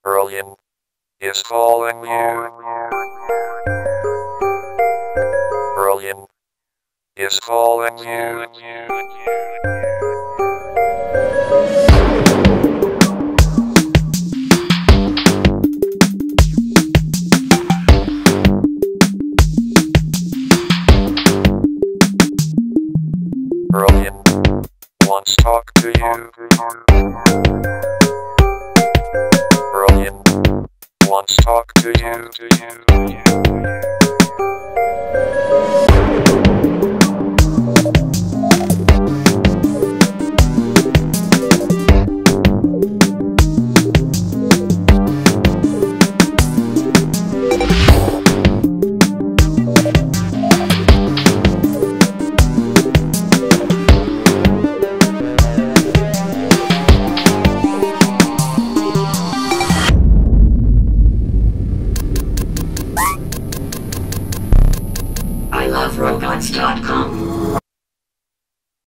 Earlean is calling you. Earlean is calling you. Earlean wants to talk to you. Earlean wants to talk to you. I love robots.com.